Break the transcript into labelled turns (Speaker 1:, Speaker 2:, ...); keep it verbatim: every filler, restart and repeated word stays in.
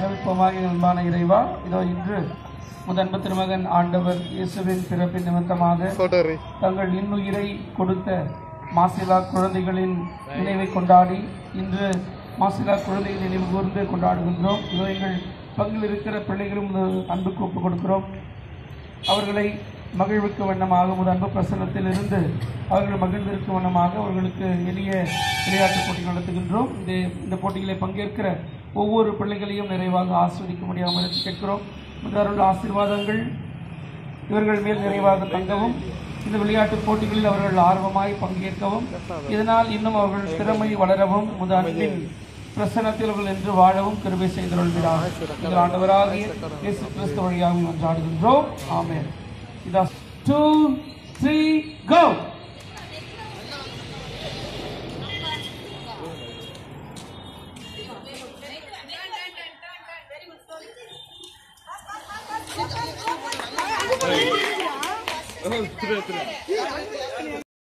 Speaker 1: ஜெபிப்போமாக. அன்பான இறைவா, இதோ இன்று முதன்பு திருமகன் ஆண்டவர் இயேசுவின் பிறப்பின் நிமித்தமாக தங்கள் இன்னுயிரை கொடுத்த மாசிலா குழந்தைகளின் நினைவை கொண்டாடி இன்று மாசிலா குழந்தைகள் நினைவு கூர்ந்து கொண்டாடுகின்றோம். இதோ எங்கள் பங்கில் இருக்கிற பிள்ளைகளும் அன்புக்கு ஒப்புக் கொடுக்கிறோம். அவர்களை மகிழ்வுக்கு வண்ணமாக ஒரு அன்பு பிரசன்னத்தில் இருந்து அவர்கள் மகிழ்ந்திருக்கும் வண்ணமாக அவர்களுக்கு எளிய விளையாட்டுப் போட்டி நடத்துகின்றோம். இந்த இந்த போட்டிகளை பங்கேற்கிற ஒவ்வொரு பிள்ளைகளையும் நிறைவாக ஆஸ்வதிக்க முடியாமல் கேட்கிறோம். முதல் ஆசீர்வாதங்கள் இவர்கள் மேல் நிறைவாக தங்கவும், இந்த விளையாட்டுப் போட்டிகளில் அவர்கள் ஆர்வமாய் பங்கேற்கவும், இதனால் இன்னும் அவர்கள் திறமை வளரவும், முத அன்பின் பிரசன்னத்தில் அவர்கள் என்று வாழவும் கிருபை செய்தருள்கிறார். எங்கள் ஆண்டவராகிய இயேசு கிறிஸ்து வழியாக மன்றாடுகின்றோம். ஆமென். இதா டூ த்ரீ கோ. Oh,